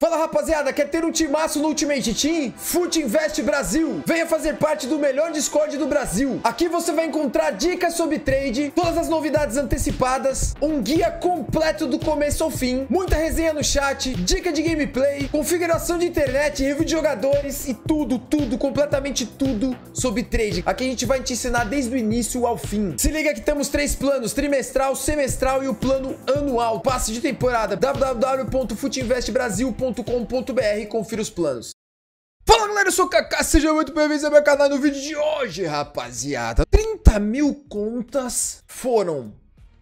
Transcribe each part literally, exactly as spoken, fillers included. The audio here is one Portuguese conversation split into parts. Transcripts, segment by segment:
Fala rapaziada, quer ter um timaço no Ultimate Team? Fute Invest Brasil! Venha fazer parte do melhor Discord do Brasil. Aqui você vai encontrar dicas sobre trade, todas as novidades antecipadas, um guia completo do começo ao fim, muita resenha no chat, dica de gameplay, configuração de internet, review de jogadores e tudo, tudo, completamente tudo sobre trade. Aqui a gente vai te ensinar desde o início ao fim. Se liga que temos três planos, trimestral, semestral e o plano anual. Passe de temporada, w w w ponto fute invest brasil ponto com ponto b r, confira os planos. Fala galera, eu sou o Kaká, sejam muito bem-vindos ao meu canal. No vídeo de hoje, rapaziada, trinta mil contas foram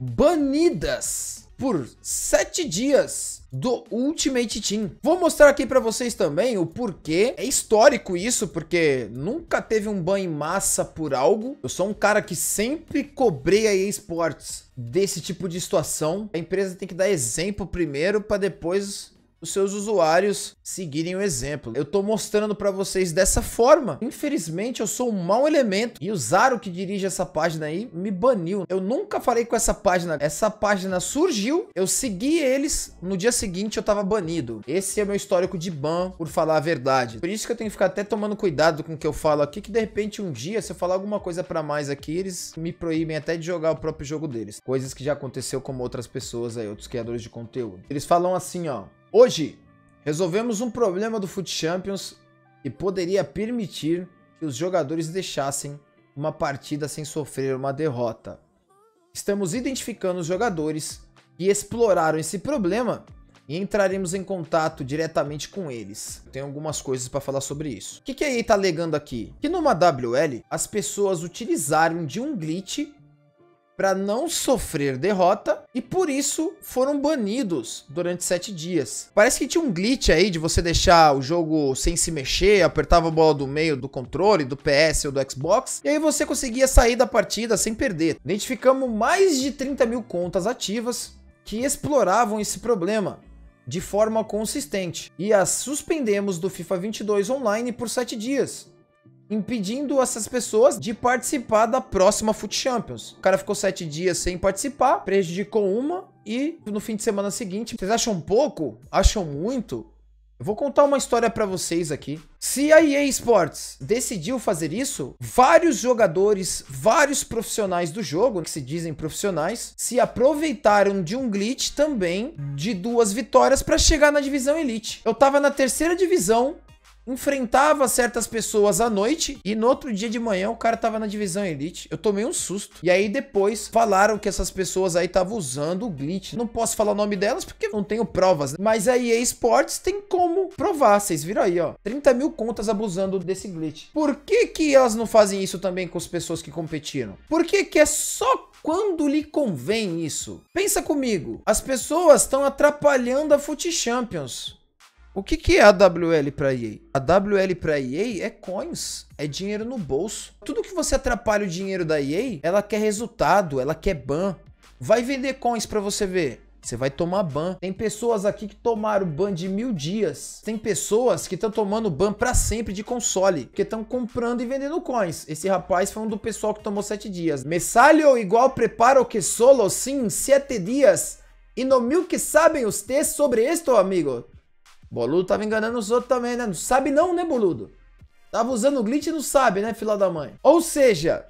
banidas por sete dias do Ultimate Team. Vou mostrar aqui pra vocês também o porquê. É histórico isso, porque nunca teve um ban em massa por algo. Eu sou um cara que sempre cobrei a E A Sports desse tipo de situação. A empresa tem que dar exemplo primeiro pra depois os seus usuários seguirem o exemplo. Eu tô mostrando pra vocês dessa forma. Infelizmente, eu sou um mau elemento e o Zaro, que dirige essa página aí, me baniu. Eu nunca falei com essa página. Essa página surgiu, eu segui eles, no dia seguinte eu tava banido. Esse é meu histórico de ban, por falar a verdade. Por isso que eu tenho que ficar até tomando cuidado com o que eu falo aqui, que de repente um dia, se eu falar alguma coisa pra mais aqui, eles me proíbem até de jogar o próprio jogo deles. Coisas que já aconteceu com outras pessoas aí, outros criadores de conteúdo. Eles falam assim, ó: hoje, resolvemos um problema do Fute Champions que poderia permitir que os jogadores deixassem uma partida sem sofrer uma derrota. Estamos identificando os jogadores que exploraram esse problema e entraremos em contato diretamente com eles. Tem algumas coisas para falar sobre isso. O que, que a E A tá alegando aqui? Que numa W L, as pessoas utilizaram de um glitch para não sofrer derrota e por isso foram banidos durante sete dias. Parece que tinha um glitch aí de você deixar o jogo sem se mexer, apertava a bola do meio do controle, do P S ou do Xbox, e aí você conseguia sair da partida sem perder. Identificamos mais de trinta mil contas ativas que exploravam esse problema de forma consistente e as suspendemos do FIFA vinte e dois Online por sete dias. Impedindo essas pessoas de participar da próxima Fute Champions. O cara ficou sete dias sem participar, prejudicou uma e no fim de semana seguinte... Vocês acham pouco? Acham muito? Eu vou contar uma história pra vocês aqui. Se a E A Sports decidiu fazer isso, vários jogadores, vários profissionais do jogo, que se dizem profissionais, se aproveitaram de um glitch também de duas vitórias pra chegar na divisão Elite. Eu tava na terceira divisão, enfrentava certas pessoas à noite e no outro dia de manhã o cara tava na divisão Elite. Eu tomei um susto. E aí depois falaram que essas pessoas aí estavam usando o glitch. Não posso falar o nome delas porque não tenho provas, né? Mas a E A Sports tem como provar. Vocês viram aí, ó. trinta mil contas abusando desse glitch. Por que que elas não fazem isso também com as pessoas que competiram? Por que que é só quando lhe convém isso? Pensa comigo. As pessoas estão atrapalhando a Fute Champions. O que que é a W L para E A? A W L para E A é coins, é dinheiro no bolso. Tudo que você atrapalha o dinheiro da E A, ela quer resultado, ela quer ban. Vai vender coins para você ver, você vai tomar ban. Tem pessoas aqui que tomaram ban de mil dias. Tem pessoas que estão tomando ban para sempre de console, porque estão comprando e vendendo coins. Esse rapaz foi um do pessoal que tomou sete dias. Me salió igual preparo que solo sim sete dias. E no mil que sabem ustedes sobre esto, amigo. Boludo tava enganando os outros também, né? Não sabe não, né, boludo? Tava usando o glitch e não sabe, né, filha da mãe? Ou seja,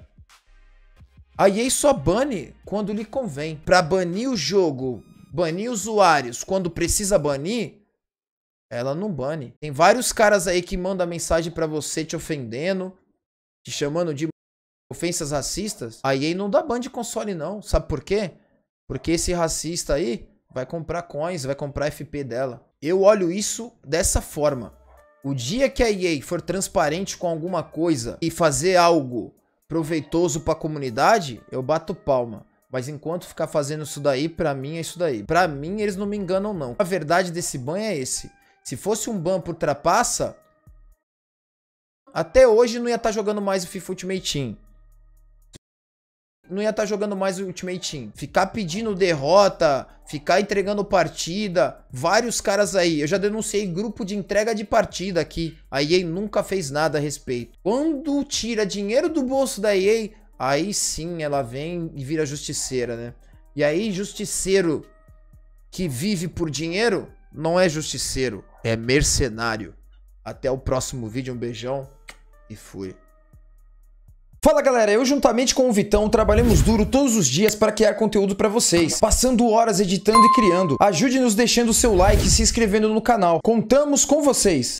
a E A só bane quando lhe convém. Pra banir o jogo, banir usuários quando precisa banir, ela não bane. Tem vários caras aí que mandam mensagem pra você te ofendendo, te chamando de ofensas racistas. A E A não dá ban de console não. Sabe por quê? Porque esse racista aí vai comprar coins, vai comprar F P dela. Eu olho isso dessa forma. O dia que a E A for transparente com alguma coisa e fazer algo proveitoso para a comunidade, eu bato palma. Mas enquanto ficar fazendo isso daí, pra mim é isso daí. Pra mim, eles não me enganam, não. A verdade desse ban é esse. Se fosse um ban por trapaça, até hoje não ia estar jogando mais o FIFA Ultimate Team. Não ia estar jogando mais o Ultimate Team. Ficar pedindo derrota, ficar entregando partida. Vários caras aí. Eu já denunciei grupo de entrega de partida aqui. A E A nunca fez nada a respeito. Quando tira dinheiro do bolso da E A, aí sim ela vem e vira justiceira, né? E aí, justiceiro que vive por dinheiro não é justiceiro. é mercenário. Até o próximo vídeo, um beijão e fui. Fala galera, eu juntamente com o Vitão trabalhamos duro todos os dias para criar conteúdo para vocês, passando horas editando e criando. Ajude-nos deixando o seu like e se inscrevendo no canal. Contamos com vocês!